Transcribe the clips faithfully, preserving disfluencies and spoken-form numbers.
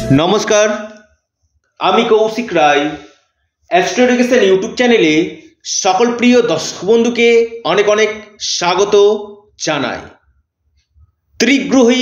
নমস্কার, আমি Koushik Roy. Astro education YouTube চ্যানেলে সকল প্রিয় দর্শক বন্ধুকে অনেক অনেক স্বাগত জানাই। ত্রিগ্রহী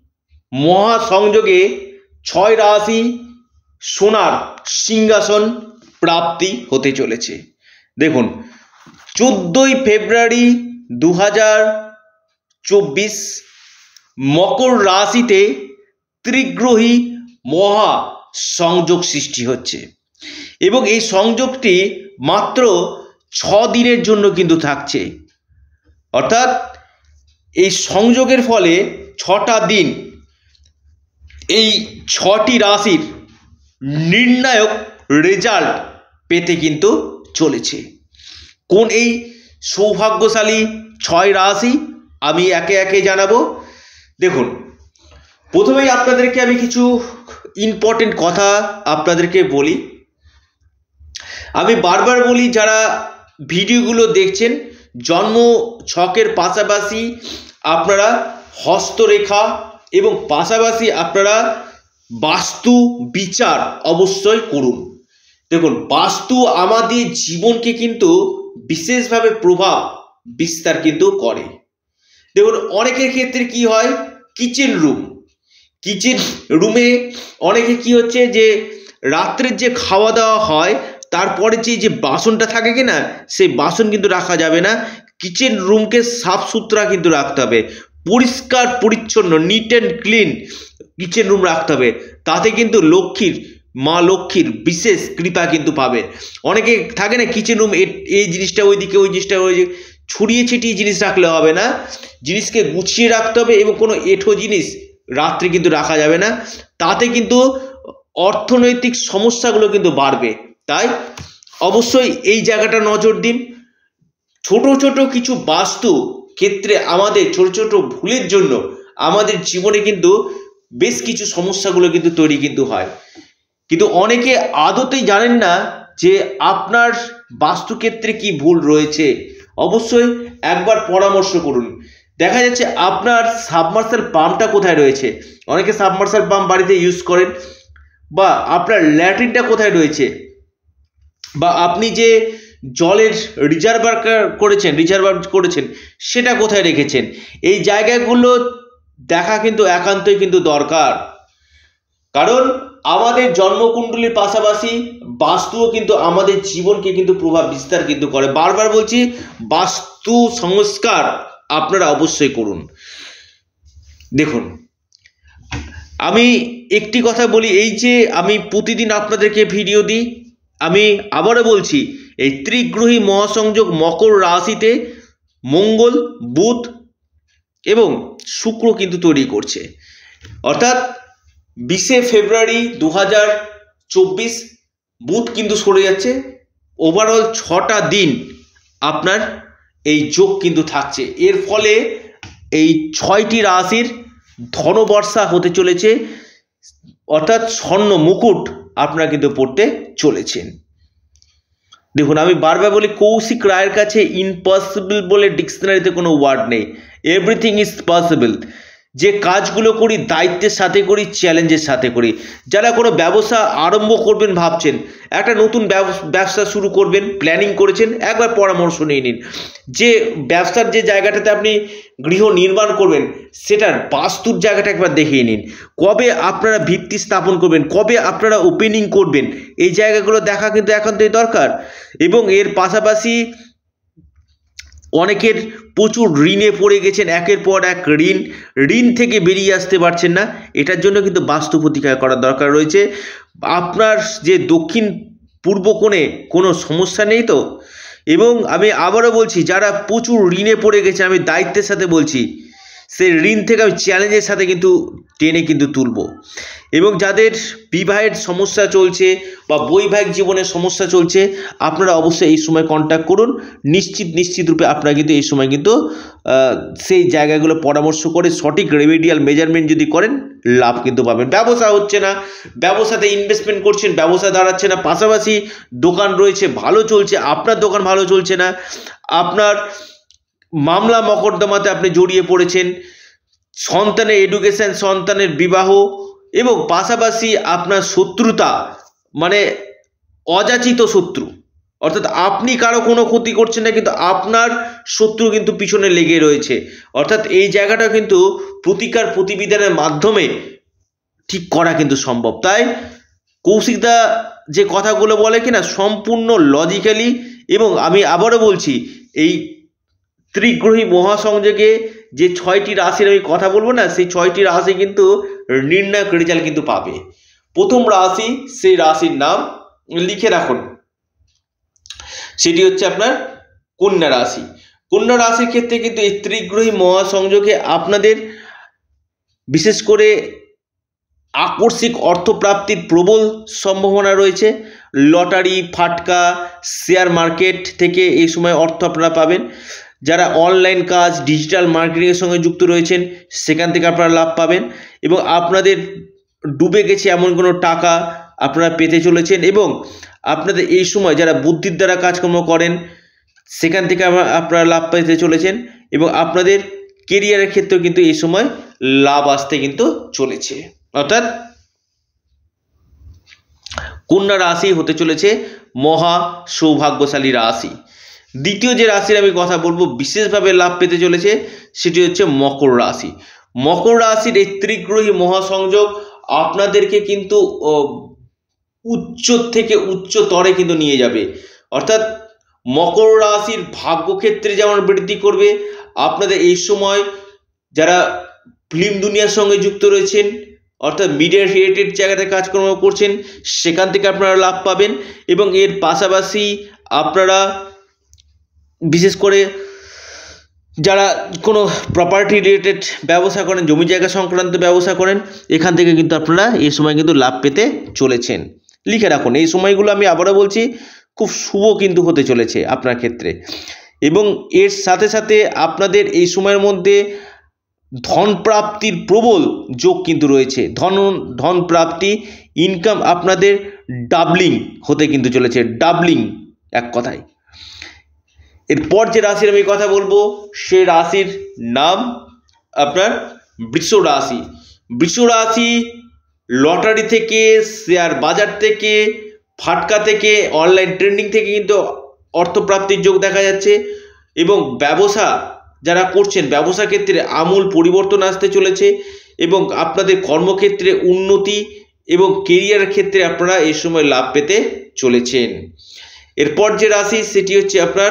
মহাসংযোগে ছয় রাশি সোনার সিংহাসন প্রাপ্তি হতে চলেছে। দেখুন, চোদ্দোই ফেব্রুয়ারি দু হাজার চব্বিশ মকর রাশিতে ত্রিগ্রহী মহা সংযোগ সৃষ্টি হচ্ছে এবং এই সংযোগটি মাত্র ছ দিনের জন্য কিন্তু থাকছে। অর্থাৎ এই সংযোগের ফলে ছটা দিন এই ছটি রাশির নির্ণায়ক রেজাল্ট পেতে কিন্তু চলেছে। কোন এই সৌভাগ্যশালী ছয় রাশি আমি একে একে জানাবো। দেখুন, প্রথমেই আপনাদেরকে আমি কিছু ইম্পর্টেন্ট কথা আপনাদেরকে বলি। আমি বারবার বলি, যারা ভিডিওগুলো দেখছেন জন্ম ছকের পাশাপাশি আপনারা হস্তরেখা এবং পাশাপাশি আপনারা বাস্তু বিচার অবশ্যই করুন। দেখুন, বাস্তু আমাদের জীবনকে কিন্তু বিশেষভাবে প্রভাব বিস্তার কিন্তু করে। দেখুন, অনেকের ক্ষেত্রে কি হয়, কিচেন রুম কিচেন রুমে অনেকে কি হচ্ছে যে রাত্রের যে খাওয়া দাওয়া হয় তারপরে যে যে বাসনটা থাকে কি না, সেই বাসন কিন্তু রাখা যাবে না। কিচেন রুমকে সাফ সুতরা কিন্তু রাখতে হবে, পরিষ্কার পরিচ্ছন্ন, neat and clean kitchen room রাখতে হবে। তাতে কিন্তু লক্ষ্মীর মা লক্ষ্মীর বিশেষ কৃপা কিন্তু পাবে। অনেকে থাকে না কিচেন রুম এই জিনিসটা ওইদিকে, ওই জিনিসটা ওই ছড়িয়ে ছিটিয়ে জিনিস রাখলে হবে না, জিনিসকে গুছিয়ে রাখতে হবে এবং কোনো এঁঠো জিনিস রাত্রে কিন্তু রাখা যাবে না। তাতে কিন্তু অর্থনৈতিক সমস্যাগুলো কিন্তু বাড়বে। তাই অবশ্যই এই জায়গাটা নজর দিন। ছোট ছোট কিছু বাস্তু ক্ষেত্রে আমাদের ছোট ছোট ভুলের জন্য আমাদের জীবনে কিন্তু বেশ কিছু সমস্যাগুলো কিন্তু তৈরি কিন্তু হয়। কিন্তু অনেকে আদতেই জানেন না যে আপনার বাস্তুক্ষেত্রে কি ভুল রয়েছে। অবশ্যই একবার পরামর্শ করুন। দেখা যাচ্ছে আপনার সাবমার্সাল পাম্পটা কোথায় রয়েছে, অনেকে সাবমার্সাল পাম্প বাড়িতে ইউজ করেন, বা আপনার ল্যাট্রিনটা কোথায় রয়েছে, বা আপনি যে জলের রিজার্ভার করেছেন রিজার্ভার করেছেন সেটা কোথায় রেখেছেন। এই জায়গাগুলো দেখা কিন্তু একান্তই কিন্তু দরকার। কারণ আমাদের জন্মকুণ্ডলীর পাশাপাশি বাস্তুও কিন্তু আমাদের জীবনকে কিন্তু প্রভাব বিস্তার কিন্তু করে। বারবার বলছি, বাস্তু সংস্কার আপনারা অবশ্যই করুন। দেখুন, আমি একটি কথা বলি, এই যে আমি প্রতিদিন আপনাদেরকে ভিডিও দিই, আমি আবারও বলছি, এই ত্রিগ্রহী মহাসংযোগ মকর রাশিতে মঙ্গল, বুধ এবং শুক্র কিন্তু তৈরি করছে। অর্থাৎ বিশে ফেব্রুয়ারি দু হাজার চব্বিশ বুধ কিন্তু সরে যাচ্ছে। ওভারঅল ছটা দিন আপনার এই যোগ কিন্তু থাকছে। এর ফলে এই ছয়টি রাশির ধনবর্ষা হতে চলেছে, অর্থাৎ স্বর্ণ মুকুট আপনারা কিন্তু পড়তে চলেছেন। দেখুন, আমি বারবার বলি, কৌশিক রায়ের কাছে ইম্পসিবল বলে ডিকশনারিতে কোনো ওয়ার্ড নেই। Everything is possible. যে কাজগুলো করি দায়িত্বের সাথে করি, চ্যালেঞ্জের সাথে করি। যারা কোনো ব্যবসা আরম্ভ করবেন ভাবছেন, একটা নতুন ব্যবসা শুরু করবেন প্ল্যানিং করেছেন, একবার পরামর্শ নিয়ে নিন। যে ব্যবসার যে জায়গাটাতে আপনি গৃহ নির্মাণ করবেন সেটার বাস্তুর জায়গাটা একবার দেখিয়ে নিন। কবে আপনারা ভিত্তি স্থাপন করবেন, কবে আপনারা ওপেনিং করবেন, এই জায়গাগুলো দেখা কিন্তু একান্তই দরকার। এবং এর পাশাপাশি অনেকের প্রচুর ঋণে পড়ে গেছেন, একের পর এক ঋণ ঋণ থেকে বেরিয়ে আসতে পারছেন না। এটার জন্য কিন্তু বাস্তু প্রতিকার করার দরকার রয়েছে। আপনার যে দক্ষিণ পূর্ব কোণে কোনো সমস্যা নেই তো। এবং আমি আবারও বলছি, যারা প্রচুর ঋণে পড়ে গেছে, আমি দায়িত্বের সাথে বলছি, সেই ঋণ থেকে আমি চ্যালেঞ্জের সাথে কিন্তু টেনে কিন্তু তুলব। এবং যাদের বিবাহের সমস্যা চলছে বা বৈবাহিক জীবনের সমস্যা চলছে, আপনারা অবশ্যই এই সময় কন্ট্যাক্ট করুন। নিশ্চিত নিশ্চিত রূপে আপনারা কিন্তু এই সময় কিন্তু সেই জায়গাগুলো পরামর্শ করে সঠিক রেমেডিয়াল মেজারমেন্ট যদি করেন, লাভ কিন্তু পাবেন। ব্যবসা হচ্ছে না, ব্যবসাতে ইনভেস্টমেন্ট করছেন, ব্যবসা দাঁড়াচ্ছে না, পাশাপাশি দোকান রয়েছে ভালো চলছে, আপনার দোকান ভালো চলছে না, আপনার মামলা মকদ্দমাতে আপনি জড়িয়ে পড়েছেন, সন্তানের এডুকেশন, সন্তানের বিবাহ, এবং পাশাপাশি আপনার শত্রুতা মানে অযাচিত শত্রু, অর্থাৎ আপনি কারো কোনো ক্ষতি করছেন না কিন্তু আপনার শত্রু কিন্তু পিছনে লেগে রয়েছে, অর্থাৎ এই জায়গাটা কিন্তু প্রতিকার প্রতিবিধানের মাধ্যমে ঠিক করা কিন্তু সম্ভব। তাই কৌশিকদা যে কথাগুলো বলে কিনা সম্পূর্ণ লজিক্যালি, এবং আমি আবারও বলছি এই ত্রিগ্রহী মহাসংযোগে যে ছয়টি রাশির আমি কথা বলবো না, সেই ছয়টি রাশি কিন্তু নির্ণায়ক রেজাল্ট কিন্তু পাবে। প্রথম রাশি, সেই রাশির নাম লিখে রাখুন, সেটি হচ্ছে আপনার কন্যা রাশি। কন্যা রাশির ক্ষেত্রে কিন্তু এই ত্রিগ্রহী মহাসংযোগে আপনাদের বিশেষ করে আকস্মিক অর্থপ্রাপ্তির প্রবল সম্ভাবনা রয়েছে। লটারি, ফাটকা, শেয়ার মার্কেট থেকে এই সময় অর্থ আপনারা পাবেন। যারা অনলাইন কাজ, ডিজিটাল মার্কেটিংয়ের সঙ্গে যুক্ত রয়েছেন সেখান থেকে আপনারা লাভ পাবেন, এবং আপনাদের ডুবে গেছে এমন কোনো টাকা আপনারা পেতে চলেছেন, এবং আপনাদের এই সময় যারা বুদ্ধির দ্বারা কাজকর্ম করেন সেখান থেকে আপনারা লাভ পেতে চলেছেন, এবং আপনাদের কেরিয়ারের ক্ষেত্রেও কিন্তু এই সময় লাভ আসতে কিন্তু চলেছে। অর্থাৎ কন্যা রাশি হতে চলেছে মহা সৌভাগ্যশালী রাশি। দ্বিতীয় যে রাশির আমি কথা বলবো বিশেষভাবে লাভ পেতে চলেছে সেটি হচ্ছে মকর রাশি। মকর রাশির এই ত্রিগ্রহী মহাসংযোগ আপনাদেরকে কিন্তু উচ্চ থেকে উচ্চতরে কিন্তু নিয়ে যাবে, অর্থাৎ মকর রাশির ভাগ্যক্ষেত্রে যেমন বৃদ্ধি করবে, আপনাদের এই সময় যারা ফিল্ম দুনিয়ার সঙ্গে যুক্ত রয়েছেন অর্থাৎ মিডিয়া রিলেটেড জায়গাতে কাজকর্ম করছেন সেখান থেকে আপনারা লাভ পাবেন, এবং এর পাশাপাশি আপনারা বিশেষ করে যারা কোনো প্রপার্টি রিলেটেড ব্যবসা করেন, জমি জায়গা সংক্রান্ত ব্যবসা করেন, এখান থেকে কিন্তু আপনারা এই সময় কিন্তু লাভ পেতে চলেছেন। লিখে রাখুন, এই সময়গুলো আমি আবারও বলছি খুব শুভ কিন্তু হতে চলেছে আপনার ক্ষেত্রে, এবং এর সাথে সাথে আপনাদের এই সময়ের মধ্যে ধন প্রাপ্তির প্রবল যোগ কিন্তু রয়েছে। ধন ধন প্রাপ্তি, ইনকাম আপনাদের ডাবলিং হতে কিন্তু চলেছে, ডাবলিং এক কথায়। এরপর যে রাশির আমি কথা বলবো সে রাশির নাম আপনার বৃষ রাশি। বৃষ রাশি লটারি থেকে, শেয়ার বাজার থেকে, ফাটকা থেকে, অনলাইন ট্রেন্ডিং থেকে কিন্তু অর্থপ্রাপ্তির যোগ দেখা যাচ্ছে, এবং ব্যবসা যারা করছেন ব্যবসা ক্ষেত্রে আমূল পরিবর্তন আসতে চলেছে, এবং আপনাদের কর্মক্ষেত্রে উন্নতি এবং কেরিয়ার ক্ষেত্রে আপনারা এই সময় লাভ পেতে চলেছেন। এরপর যে রাশি সেটি হচ্ছে আপনার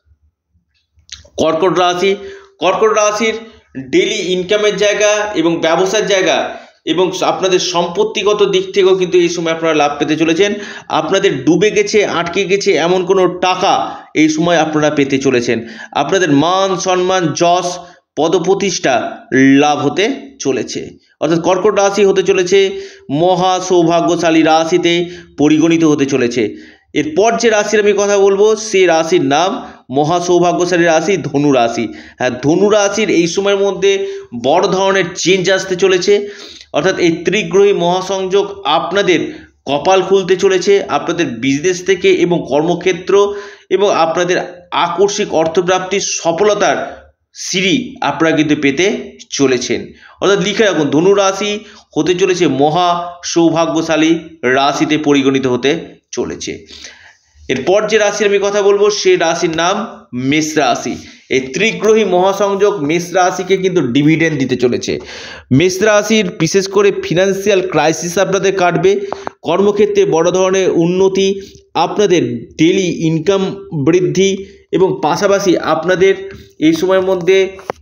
কর্কট রাশি। কর্কট রাশির ডেলি ইনকামের জায়গা এবং ব্যবসার জায়গা এবং আপনাদের সম্পত্তিগত দিক থেকেও কিন্তু এই সময় আপনারা লাভ পেতে চলেছেন। আপনাদের ডুবে গেছে, আটকে গেছে এমন কোনো টাকা এই সময় আপনারা পেতে চলেছেন। আপনাদের মান সম্মান, যশ, পদপ্রতিষ্ঠা লাভ হতে চলেছে, অর্থাৎ কর্কট রাশি হতে চলেছে মহা সৌভাগ্যশালী রাশিতে পরিগণিত হতে চলেছে। এরপর যে রাশির আমি কথা বলবো সেই রাশির নাম মহা সৌভাগ্যশালী রাশি ধনু রাশি। হ্যাঁ, ধনু রাশির এই সময়ের মধ্যে বড় ধরনের চেঞ্জ আসতে চলেছে, অর্থাৎ এই ত্রিগ্রহী মহাসংযোগ আপনাদের কপাল খুলতে চলেছে আপনাদের বিজনেস থেকে এবং কর্মক্ষেত্র, এবং আপনাদের আকস্মিক অর্থপ্রাপ্তির সফলতার সিঁড়ি আপনারা কিন্তু পেতে চলেছেন। অর্থাৎ লিখে রাখুন, ধনু রাশি হতে চলেছে মহা সৌভাগ্যশালী রাশিতে পরিগণিত হতে চলেছে। এরপর যে রাশির আমি কথা বলবো সেই রাশির নাম মেষ রাশি। এই ত্রিগ্রহী মহাসংযোগ মেষ রাশিকে কিন্তু ডিভিডেন্ড দিতে চলেছে। মেষ রাশির বিশেষ করে ফিনান্সিয়াল ক্রাইসিস আপনাদের কাটবে, কর্মক্ষেত্রে বড় ধরনের উন্নতি, আপনাদের ডেলি ইনকাম বৃদ্ধি, এবং পাশাপাশি আপনাদের এই সময়ের মধ্যে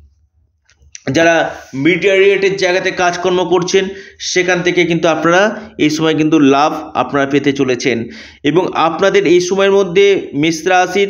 যারা মিডিয়া রিলেটেড জায়গাতে কাজকর্ম করছেন সেখান থেকে কিন্তু আপনারা এই সময় কিন্তু লাভ আপনারা পেতে চলেছেন, এবং আপনাদের এই সময়ের মধ্যে মেষ রাশির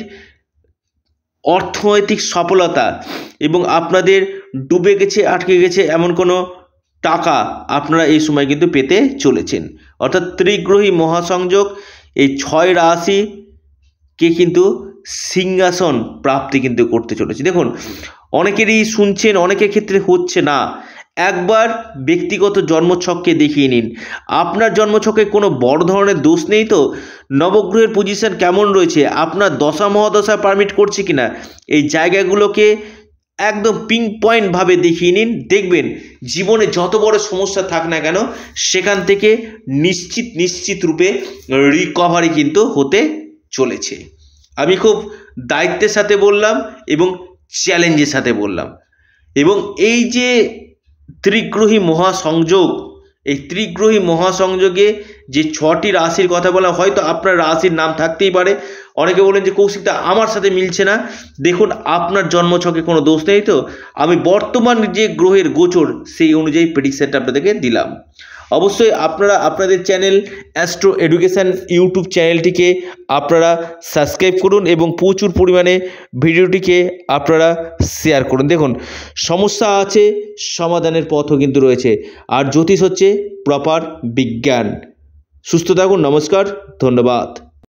অর্থনৈতিক সফলতা এবং আপনাদের ডুবে গেছে, আটকে গেছে এমন কোনো টাকা আপনারা এই সময় কিন্তু পেতে চলেছেন। অর্থাৎ ত্রিগ্রহী মহাসংযোগ এই ছয় রাশিকে কিন্তু সিংহাসন প্রাপ্তি কিন্তু করতে চলেছে। দেখুন, অনেকেরই শুনছেন, অনেকের ক্ষেত্রে হচ্ছে না। একবার ব্যক্তিগত জন্মছককে দেখিয়ে নিন, আপনার জন্মছকে কোনো বড় ধরনের দোষ নেই তো, নবগ্রহের পজিশন কেমন রয়েছে, আপনার দশা মহাদশা পারমিট করছে কিনা, এই জায়গাগুলোকে একদম পিন পয়েন্টভাবে দেখিয়ে নিন, দেখবেন জীবনে যত বড় সমস্যা থাক না কেন সেখান থেকে নিশ্চিত নিশ্চিত রূপে রিকভারি কিন্তু হতে চলেছে। আমি খুব দায়িত্বের সাথে বললাম এবং চ্যালেঞ্জের সাথে বললাম। এবং এই যে ত্রিগ্রহী মহাসংযোগ, এই ত্রিগ্রহী মহাসংযোগে যে ছটি রাশির কথা বলা, হয়তো আপনার রাশির নাম থাকতেই পারে। অনেকে বলেন যে কৌশিকদা আমার সাথে মিলছে না। দেখুন আপনার জন্মছকে কোনো দোষ নেই, তো আমি বর্তমান যে গ্রহের গোচর সেই অনুযায়ী প্রেডিকশনটা আপনাদেরকে দিলাম। অবশ্যই আপনারা আপনাদের চ্যানেল অ্যাস্ট্রো এডুকেশান ইউটিউব চ্যানেলটিকে আপনারা সাবস্ক্রাইব করুন এবং প্রচুর পরিমাণে ভিডিওটিকে আপনারা শেয়ার করুন। দেখুন সমস্যা আছে, সমাধানের পথও কিন্তু রয়েছে, আর জ্যোতিষ হচ্ছে প্রপার বিজ্ঞান। সুস্থ থাকুন, নমস্কার, ধন্যবাদ।